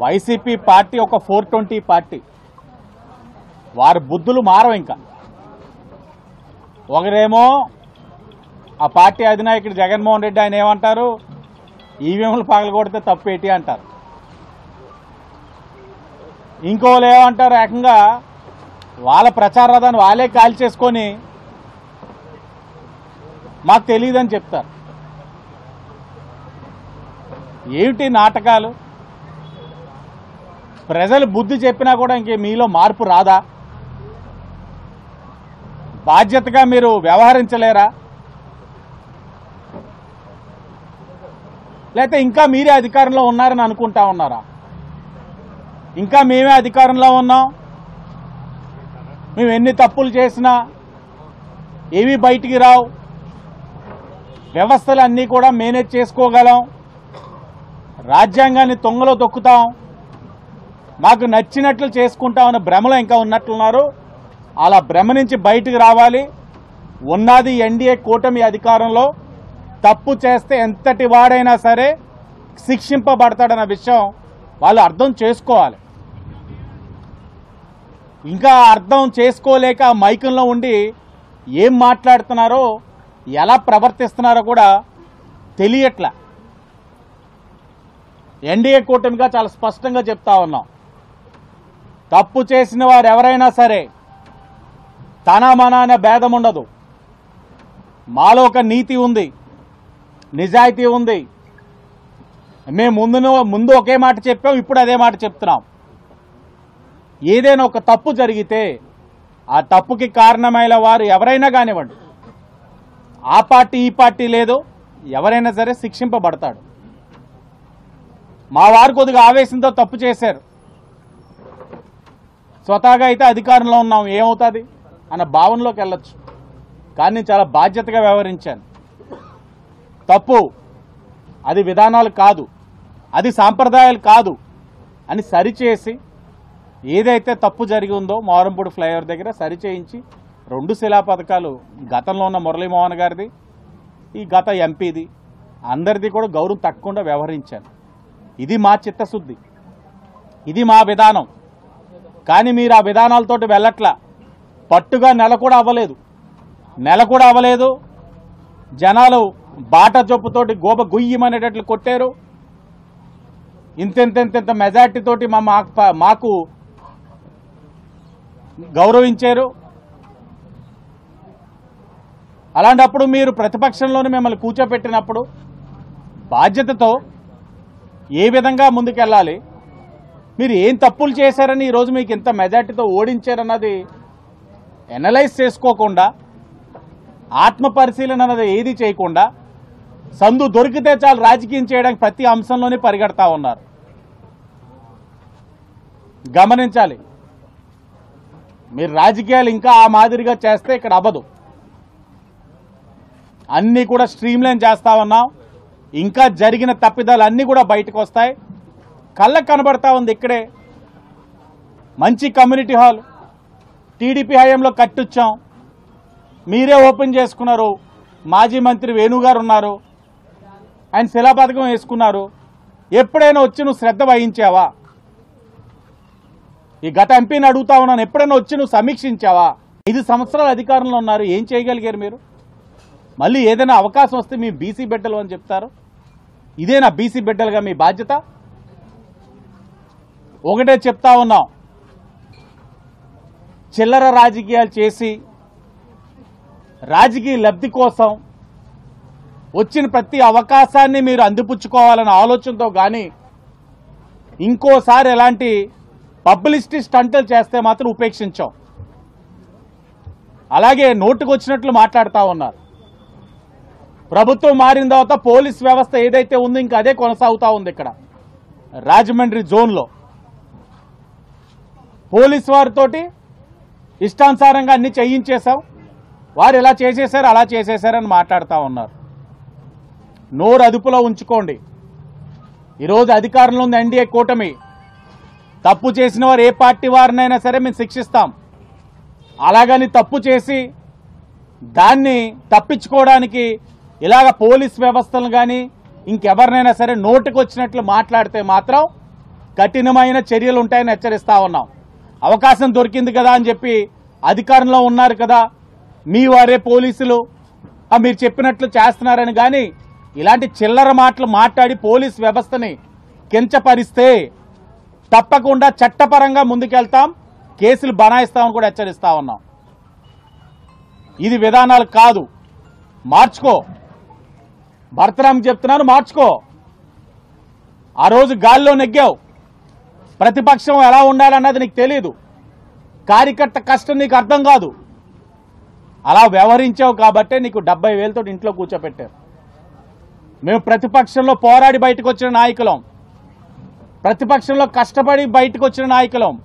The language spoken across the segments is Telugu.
వైసీపీ పార్టీ ఒక 420 పార్టీ. వారి బుద్ధులు మారవు. ఇంకా ఒకరేమో ఆ పార్టీ అధినాయకుడు జగన్మోహన్ రెడ్డి ఆయన ఏమంటారు, ఈవీఎంలు పగలగొడితే తప్పేటి అంటారు. ఇంకోళ్ళు ఏమంటారు, ఏకంగా వాళ్ళ ప్రచార రథాన్ని వాళ్ళే కాల్ చేసుకొని మాకు తెలియదని చెప్తారు. ఏమిటి నాటకాలు? ప్రజలు బుద్ధి చెప్పినా కూడా ఇంకే మీలో మార్పు రాదా? బాధ్యతగా మీరు వ్యవహరించలేరా? లేకపోతే ఇంకా మీరే అధికారంలో ఉన్నారని అనుకుంటా ఉన్నారా? ఇంకా మేమే అధికారంలో ఉన్నాం, మేము ఎన్ని తప్పులు చేసినా ఏవి బయటికి రావు, వ్యవస్థలు అన్నీ కూడా మేనేజ్ చేసుకోగలం, రాజ్యాంగాన్ని తొంగలో తొక్కుతాం, మాకు నచ్చినట్లు చేసుకుంటామన్న భ్రమలో ఇంకా ఉన్నట్లున్నారు. అలా భ్రమ నుంచి బయటికి రావాలి. ఉన్నది ఎన్డీఏ కూటమి అధికారంలో. తప్పు చేస్తే ఎంతటి వాడైనా సరే శిక్షింపబడతాడన్న విషయం వాళ్ళు అర్థం చేసుకోవాలి. ఇంకా అర్థం చేసుకోలేక మైకంలో ఉండి ఏం మాట్లాడుతున్నారో, ఎలా ప్రవర్తిస్తున్నారో కూడా తెలియట్లా. ఎన్డీఏ కూటమిగా చాలా స్పష్టంగా చెప్తా ఉన్నాం, తప్పు చేసిన వారు ఎవరైనా సరే తన మన అనే భేదం ఉండదు. మాలో ఒక నీతి ఉంది, నిజాయితీ ఉంది. మేము ముందు ఒకే మాట చెప్పాం, ఇప్పుడు అదే మాట చెప్తున్నాం. ఏదైనా ఒక తప్పు జరిగితే ఆ తప్పుకి కారణమైన వారు ఎవరైనా కానివ్వండి, ఆ పార్టీ ఈ పార్టీ లేదు, ఎవరైనా సరే శిక్షింపబడతాడు. మా వారు కొద్దిగా ఆవేశంతో తప్పు చేశారు, స్వతహాగా అయితే అధికారంలో ఉన్నాం, ఏమవుతుంది అన్న భావనలోకి వెళ్ళొచ్చు. కానీ నేను చాలా బాధ్యతగా వ్యవహరించాను. తప్పు అది విధానాలు కాదు, అది సాంప్రదాయాలు కాదు అని సరిచేసి, ఏదైతే తప్పు జరిగి ఉందో మోరంపూడి ఫ్లైఓవర్ దగ్గర సరిచేయించి 2 శిలా పథకాలు, గతంలో ఉన్న మురళీమోహన్ గారిది, ఈ గత ఎంపీది, అందరిది కూడా గౌరవం తక్కకుండా వ్యవహరించాను. ఇది మా చిత్తశుద్ధి, ఇది మా విధానం. కానీ మీరు ఆ విధానాలతోటి వెళ్ళట్లా. పట్టుగా నెల కూడా అవ్వలేదు. జనాలు బాట చొప్పుతోటి గోబ గుయ్యమనేటట్లు కొట్టారు. ఇంత మెజార్టీతోటి మాకు గౌరవించారు. అలాంటప్పుడు మీరు ప్రతిపక్షంలోనే మిమ్మల్ని కూర్చోపెట్టినప్పుడు బాధ్యతతో ఏ విధంగా ముందుకెళ్ళాలి, మీరు ఏం తప్పులు చేశారని ఈరోజు మీకు ఇంత మెజార్టీతో ఓడించారన్నది ఎనలైజ్ చేసుకోకుండా, ఆత్మ పరిశీలన అన్నది ఏది చేయకుండా, సందు దొరికితే చాలు రాజకీయం చేయడానికి ప్రతి అంశంలోనే పరిగెడతా ఉన్నారు. గమనించాలి, మీరు రాజకీయాలు ఇంకా ఆ మాదిరిగా చేస్తే ఇక్కడ అవ్వదు. అన్నీ కూడా స్ట్రీమ్లైన్ చేస్తా ఉన్నాం. ఇంకా జరిగిన తప్పిదాలు అన్నీ కూడా బయటకు వస్తాయి. కళ్ళకు కనబడతా ఉంది. ఇక్కడే మంచి కమ్యూనిటీ హాల్ టీడీపీ హయాంలో కట్టించాం, మీరే ఓపెన్ చేసుకున్నారు. మాజీ మంత్రి వేణుగారు ఉన్నారు, ఆయన శిలాపథకం వేసుకున్నారు. ఎప్పుడైనా వచ్చి నువ్వు శ్రద్ధ వహించావా? ఈ గత ఎంపీని అడుగుతా ఉన్నాను, ఎప్పుడైనా వచ్చి నువ్వు సమీక్షించావా? 5 సంవత్సరాలు అధికారంలో ఉన్నారు, ఏం చేయగలిగారు మీరు? మళ్ళీ ఏదైనా అవకాశం వస్తే మీ బీసీ బిడ్డలు అని చెప్తారు. ఇదేనా బీసీ బిడ్డలుగా మీ బాధ్యత? ఒకటే చెప్తా ఉన్నాం, చిల్లర రాజకీయాలు చేసి రాజకీయ లబ్ధి కోసం వచ్చిన ప్రతి అవకాశాన్ని మీరు అందిపుచ్చుకోవాలన్న ఆలోచనతో కానీ ఇంకోసారి ఎలాంటి పబ్లిసిటీ స్టంట్లు చేస్తే మాత్రం ఉపేక్షించాం. అలాగే నోటుకు వచ్చినట్లు మాట్లాడుతూ ఉన్నారు. ప్రభుత్వం మారిన తర్వాత పోలీస్ వ్యవస్థ ఏదైతే ఉందో ఇంకా అదే కొనసాగుతూ ఉంది. ఇక్కడ రాజమండ్రి జోన్లో పోలీసు వారితోటి ఇష్టానుసారంగా అన్ని చేయించేశాం, వారు ఎలా చేసేశారు అలా చేసేశారని మాట్లాడుతూ ఉన్నారు. నోరు అదుపులో ఉంచుకోండి. ఈరోజు అధికారంలో ఉంది ఎన్డీఏ కూటమి. తప్పు చేసిన వారు ఏ పార్టీ వారినైనా సరే మేము శిక్షిస్తాం. అలాగని తప్పు చేసి దాన్ని తప్పించుకోవడానికి ఇలాగ పోలీస్ వ్యవస్థలు కానీ ఇంకెవరినైనా సరే నోటికి వచ్చినట్లు మాట్లాడితే మాత్రం కఠినమైన చర్యలు ఉంటాయని హెచ్చరిస్తా ఉన్నాం. అవకాశం దొరికింది కదా అని చెప్పి అధికారంలో ఉన్నారు కదా మీ వారే పోలీసులు మీరు చెప్పినట్లు చేస్తున్నారని కానీ ఇలాంటి చిల్లర మాటలు మాట్లాడి పోలీస్ వ్యవస్థని కించపరిస్తే తప్పకుండా చట్టపరంగా ముందుకెళ్తాం, కేసులు బనాయిస్తామని కూడా హెచ్చరిస్తా ఉన్నాం. ఇది విధానాలు కాదు, మార్చుకో. భరతరామ్ చెప్తున్నాను, మార్చుకో. ఆ రోజు గాల్లో నెగ్గావు, ప్రతిపక్షం ఎలా ఉండాలన్నది నీకు తెలియదు, కార్యకర్త కష్టం నీకు అర్థం కాదు. అలా వ్యవహరించావు కాబట్టే నీకు 70,000తో ఇంట్లో కూర్చోపెట్టారు. మేము ప్రతిపక్షంలో పోరాడి బయటకు వచ్చిన నాయకులం, ప్రతిపక్షంలో కష్టపడి బయటకు వచ్చిన నాయకులం.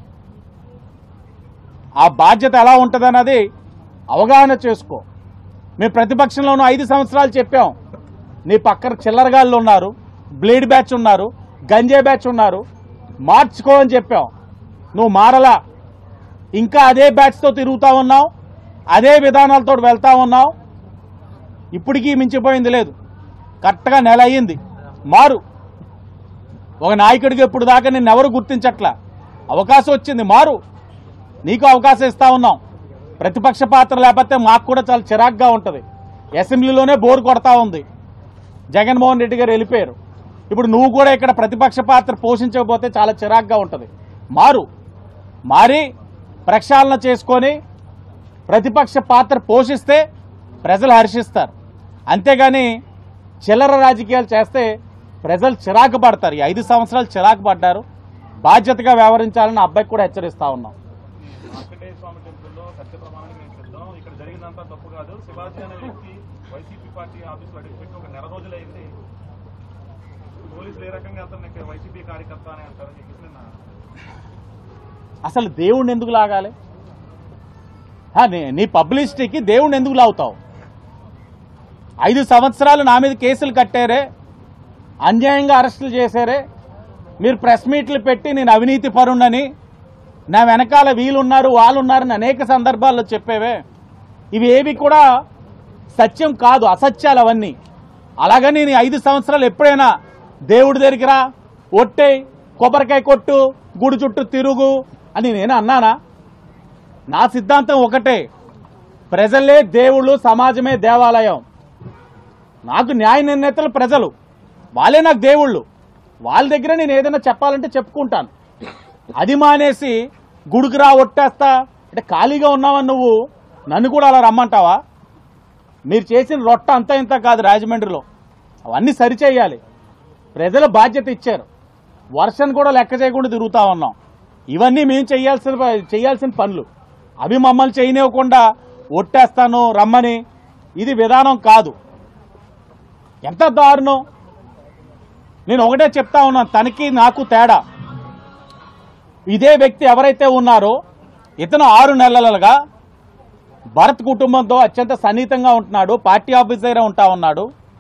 ఆ బాధ్యత ఎలా ఉంటుందన్నది అవగాహన చేసుకో. మేము ప్రతిపక్షంలోనూ 5 సంవత్సరాలు చెప్పాం, నీ పక్కన చిల్లరగాళ్ళు ఉన్నారు, బ్లేడ్ బ్యాచ్ ఉన్నారు, గంజే బ్యాచ్ ఉన్నారు, మార్చుకో అని చెప్పాం. నువ్వు మారలా, ఇంకా అదే బ్యాచ్తో తిరుగుతూ ఉన్నావు, అదే విధానాలతో వెళ్తా ఉన్నావు. ఇప్పటికీ మించిపోయింది లేదు. కరెక్ట్గా నెల అయ్యింది, మారు. ఒక నాయకుడికి ఇప్పుడు దాకా నిన్నెవరు గుర్తించట్లా, అవకాశం వచ్చింది, మారు. నీకు అవకాశం ఇస్తా ఉన్నాం. ప్రతిపక్ష పాత్ర లేకపోతే మాకు కూడా చాలా చిరాగ్గా ఉంటుంది. అసెంబ్లీలోనే బోర్ కొడతా ఉంది, జగన్మోహన్ రెడ్డి గారు వెళ్ళిపోయారు. ఇప్పుడు నువ్వు కూడా ఇక్కడ ప్రతిపక్ష పాత్ర పోషించకపోతే చాలా చిరాగ్గా ఉంటుంది. మారి ప్రక్షాళన చేసుకొని ప్రతిపక్ష పాత్ర పోషిస్తే ప్రజలు హర్షిస్తారు. అంతేగాని చిల్లర రాజకీయాలు చేస్తే ప్రజలు చిరాకు పడతారు. ఈ 5 సంవత్సరాలు చిరాకు పడ్డారు. బాధ్యతగా వ్యవహరించాలని అబ్బాయికి కూడా హెచ్చరిస్తా ఉన్నాం. అసలు దేవుణ్ణి ఎందుకు లాగాలి? నీ పబ్లిసిటీకి దేవుణ్ణి ఎందుకు లాగుతావు? 5 సంవత్సరాలు నా మీద కేసులు కట్టారే, అన్యాయంగా అరెస్టులు చేశారే, మీరు ప్రెస్ మీట్లు పెట్టి నేను అవినీతి పరుణ్ణని, నా వెనకాల వీళ్ళున్నారు వాళ్ళున్నారని అనేక సందర్భాల్లో చెప్పేవే. ఇవి ఏవి కూడా సత్యం కాదు, అసత్యాలు అవన్నీ. అలాగని నేను 5 సంవత్సరాలు ఎప్పుడైనా దేవుడి దగ్గరికి రా, ఒట్టే, కొబ్బరికాయ కొట్టు, గుడి చుట్టూ తిరుగు అని నేను అన్నానా? నా సిద్ధాంతం ఒకటే, ప్రజలే దేవుళ్ళు, సమాజమే దేవాలయం. నాకు న్యాయ నిర్ణేతలు ప్రజలు, వాళ్ళే నాకు దేవుళ్ళు. వాళ్ళ దగ్గర నేను ఏదైనా చెప్పాలంటే చెప్పుకుంటాను. అది మానేసి గుడికి రా, ఒట్టేస్తా అంటే ఖాళీగా ఉన్నావని నువ్వు నన్ను కూడా అలా రమ్మంటావా? మీరు చేసిన రొట్ట అంతా ఇంత కాదు రాజమండ్రిలో, అవన్నీ సరిచేయాలి. ప్రజలు బాధ్యత ఇచ్చారు, వర్షం కూడా లెక్క చేయకుండా తిరుగుతా ఉన్నాం. ఇవన్నీ మేము చేయాల్సిన పనులు. అవి మమ్మల్ని చేయనివ్వకుండా ఒట్టేస్తాను రమ్మని, ఇది విధానం కాదు. ఎంత దారుణం! నేను ఒకటే చెప్తా ఉన్నాను, తనకి నాకు తేడా. ఇదే వ్యక్తి ఎవరైతే ఉన్నారో ఇతను 6 నెలలుగా భరత్ కుటుంబంతో అత్యంత సన్నిహితంగా ఉంటున్నాడు, పార్టీ ఆఫీసర్గా ఉంటా ఉన్నాడు.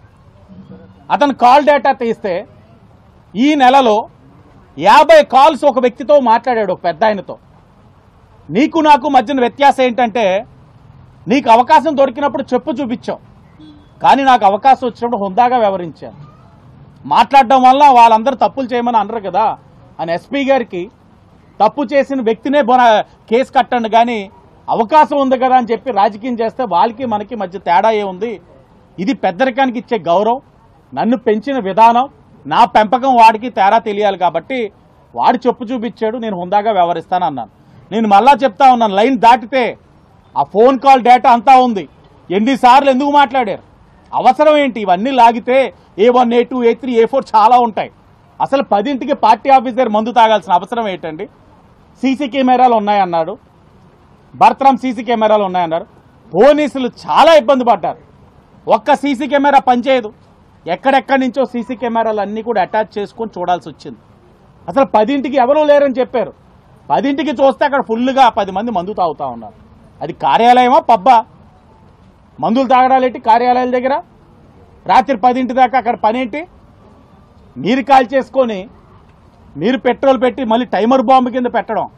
అతను కాల్ డేటా తీస్తే ఈ నెలలో 50 కాల్స్ ఒక వ్యక్తితో మాట్లాడాడు, ఒక పెద్ద ఆయనతో. నీకు నాకు మధ్యన వ్యత్యాసం ఏంటంటే, నీకు అవకాశం దొరికినప్పుడు చెప్పు చూపించావు, కానీ నాకు అవకాశం వచ్చినప్పుడు హుందాగా వ్యవహరించాను. మాట్లాడడం వల్ల వాళ్ళందరూ తప్పులు చేయమని అనరు కదా అని ఎస్పీ గారికి తప్పు చేసిన వ్యక్తినే కేసు కట్టండి, కానీ అవకాశం ఉంది కదా అని చెప్పి రాజకీయం చేస్తే వాళ్ళకి మనకి మధ్య తేడా ఏముంది? ఇది పెద్దరికానికి ఇచ్చే గౌరవం, నన్ను పెంచిన విధానం, నా పెంపకం వాడికి తేడా తెలియాలి. కాబట్టి వాడు చెప్పు చూపించాడు, నేను హుందాగా వ్యవహరిస్తానన్నాను. నేను మళ్ళా చెప్తా ఉన్నాను, లైన్ దాటితే ఆ ఫోన్ కాల్ డేటా అంతా ఉంది, ఎన్నిసార్లు ఎందుకు మాట్లాడారు, అవసరం ఏంటి? ఇవన్నీ లాగితే A1, A2, A3, A4 చాలా ఉంటాయి. అసలు 10ంటికి పార్టీ ఆఫీసర్ మందు తాగాల్సిన అవసరం ఏంటండి? సీసీ కెమెరాలు ఉన్నాయన్నాడు, భరతరామ్ సీసీ కెమెరాలు ఉన్నాయన్నారు. పోలీసులు చాలా ఇబ్బంది పడ్డారు, ఒక్క సీసీ కెమెరా పనిచేయదు. ఎక్కడెక్కడి నుంచో సీసీ కెమెరాలు అన్నీ కూడా అటాచ్ చేసుకొని చూడాల్సి వచ్చింది. అసలు 10ంటికి ఎవరూ లేరని చెప్పారు, 10ంటికి చూస్తే అక్కడ ఫుల్గా 10 మంది మందు తాగుతూ ఉన్నారు. అది కార్యాలయమా పబ్బా? మందులు తాగడాలేంటి కార్యాలయాల దగ్గర? రాత్రి 10ంటి దాకా అక్కడ పనేంటి? మీరు కాల్ చేసుకొని మీరు పెట్రోల్ పెట్టి మళ్ళీ టైమర్ బాంబు కింద పెట్టడం,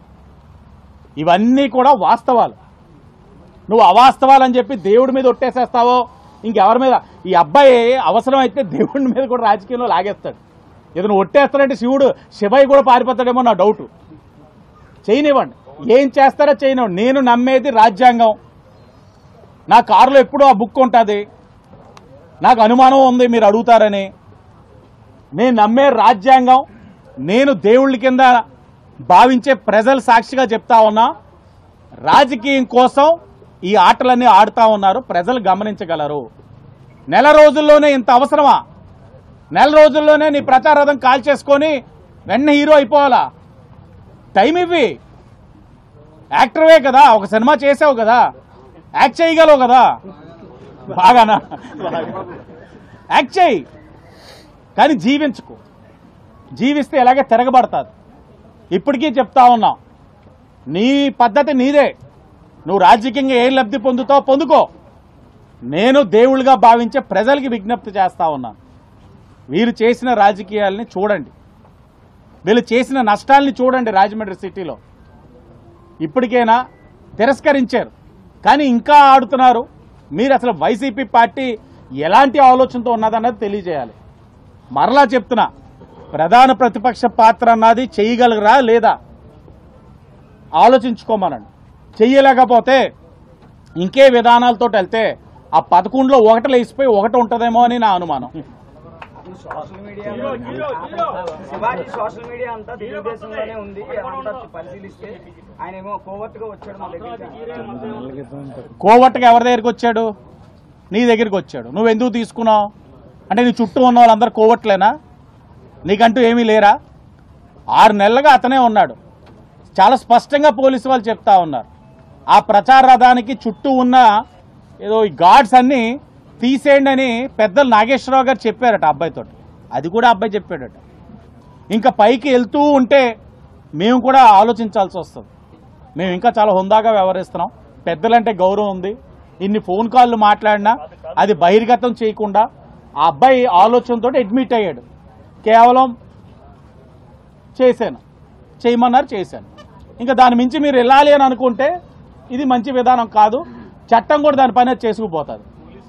ఇవన్నీ కూడా వాస్తవాలు. నువ్వు అవాస్తవాలని చెప్పి దేవుడి మీద ఒట్టేసేస్తావో ఇంకెవరి మీద? ఈ అబ్బాయి అవసరం అయితే దేవుడి మీద కూడా రాజకీయంలో లాగేస్తాడు. ఏదైనా ఒట్టేస్తారంటే శివయ్య కూడా పారిపోతాడేమో నా డౌట్. చేయనివ్వండి, ఏం చేస్తారో చేయనివ్వండి. నేను నమ్మేది రాజ్యాంగం. నా కారులో ఎప్పుడూ ఆ బుక్ ఉంటుంది. నాకు అనుమానం ఉంది మీరు అడుగుతారని. నేను నమ్మే రాజ్యాంగం. నేను దేవుళ్ళ కింద భావించే ప్రజల సాక్షిగా చెప్తా ఉన్నా, రాజకీయం కోసం ఈ ఆటలన్నీ ఆడుతూ ఉన్నారు. ప్రజలు గమనించగలరు. నెల రోజుల్లోనే ఇంత అవసరమా? నెల రోజుల్లోనే నీ ప్రచారం కాల్ చేసుకొని వెంటనే హీరో అయిపోవాలా? టైం ఇవ్వి. యాక్టర్వే కదా, ఒక సినిమా చేసావు కదా, యాక్ట్ చేయగలవు కదా, బాగానా యాక్ట్ చేయి. కానీ జీవించుకో. జీవిస్తే ఎలాగే తిరగబడతాది. ఇప్పటికీ చెప్తా ఉన్నాం, నీ పద్ధతి నీదే. నువ్వు రాజకీయంగా ఏం లబ్ధి పొందుతావు పొందుకో. నేను దేవుళ్ళుగా భావించే ప్రజలకి విజ్ఞప్తి చేస్తా ఉన్నాను. వీరు చేసిన రాజకీయాలని చూడండి, వీళ్ళు చేసిన నష్టాలని చూడండి. రాజమండ్రి సిటీలో ఇప్పటికైనా తిరస్కరించారు, కానీ ఇంకా ఆడుతున్నారు. మీరు అసలు వైసీపీ పార్టీ ఎలాంటి ఆలోచనతో ఉన్నదన్నది తెలియజేయాలి. మరలా చెప్తున్నా, ప్రధాన ప్రతిపక్ష పాత్ర అన్నది చేయగలరా లేదా ఆలోచించుకోమనండి. చెయ్యలేకపోతే ఇంకే విధానాలతో వెళ్తే ఆ 11లో ఒకటి లేచిపోయి ఒకటి ఉంటుందేమో అని నా అనుమానం. సోషల్ మీడియా అంతా తెలుగుదేశంలోనే ఉంది. పరిశీలిస్తే ఆయన ఏమో కోవర్ట్గా వచ్చాడు మా దగ్గర. కోవర్ట్గా ఎవరి దగ్గరికి వచ్చాడు? నీ దగ్గరికి వచ్చాడు. నువ్వు ఎందుకు తీసుకున్నావు? అంటే నీ చుట్టూ ఉన్న వాళ్ళందరూ కోవర్ట్లేనా? నీకంటూ ఏమీ లేరా? 6 నెలలుగా అతనే ఉన్నాడు. చాలా స్పష్టంగా పోలీసు వాళ్ళు చెప్తా ఉన్నారు. ఆ ప్రచార రథానికి చుట్టూ ఉన్న ఏదో ఈ గార్డ్స్ అన్నీ తీసేయండి అని పెద్దలు నాగేశ్వరరావు గారు చెప్పారట అబ్బాయితో. అది కూడా అబ్బాయి చెప్పాడట. ఇంకా పైకి వెళ్తూ ఉంటే మేము కూడా ఆలోచించాల్సి వస్తుంది. మేము ఇంకా చాలా హుందాగా వ్యవహరిస్తున్నాం. పెద్దలంటే గౌరవం ఉంది. ఇన్ని ఫోన్ కాళ్ళు మాట్లాడినా అది బహిర్గతం చేయకుండా ఆ అబ్బాయి ఆలోచనతో అడ్మిట్ అయ్యాడు. కేవలం చేశాను, చేయమన్నారు, చేశాను. ఇంకా దాని మించి మీరు వెళ్ళాలి అని అనుకుంటే ఇది మంచి విధానం కాదు. చట్టం కూడా దాని పైన చేసుకుపోతుంది.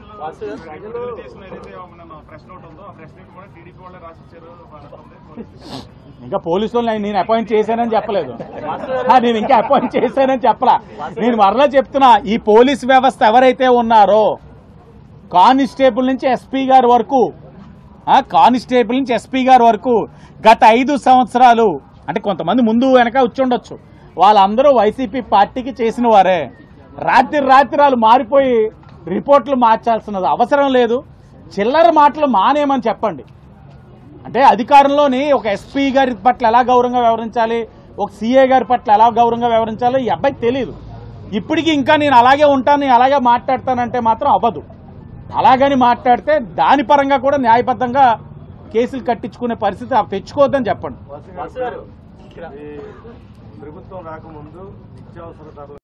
ఇంకా పోలీసులు నేను అపాయింట్ చేశానని చెప్పలేదు. నేను ఇంకా అపాయింట్ చేశానని చెప్పలా. నేను మరలా చెప్తున్నా, ఈ పోలీస్ వ్యవస్థ ఎవరైతే ఉన్నారో కానిస్టేబుల్ నుంచి ఎస్పీ గారి వరకు, కానిస్టేబుల్ నుంచి ఎస్పీ గారి వరకు గత 5 సంవత్సరాలు, అంటే కొంతమంది ముందు వెనక వచ్చి ఉండొచ్చు, వాళ్ళందరూ వైసీపీ పార్టీకి చేసిన వారే. రాత్రి మారిపోయి రిపోర్ట్లు మార్చాల్సినది అవసరం లేదు. చిల్లర మాటలు మానేమని చెప్పండి. అంటే అధికారంలోని ఒక ఎస్పీ గారి పట్ల ఎలా గౌరవంగా వ్యవహరించాలి, ఒక సీఏ గారి పట్ల ఎలా గౌరవంగా వ్యవహరించాలో ఈ అబ్బాయికి తెలియదు. ఇప్పటికీ ఇంకా నేను అలాగే ఉంటాను, నేను అలాగే మాట్లాడతానంటే మాత్రం అవ్వదు. అలాగని మాట్లాడితే దాని పరంగా కూడా న్యాయబద్ధంగా కేసులు కట్టించుకునే పరిస్థితి తెచ్చుకోవద్దని చెప్పండి. ప్రభుత్వం రాకముందు నిత్యావసర ధరలు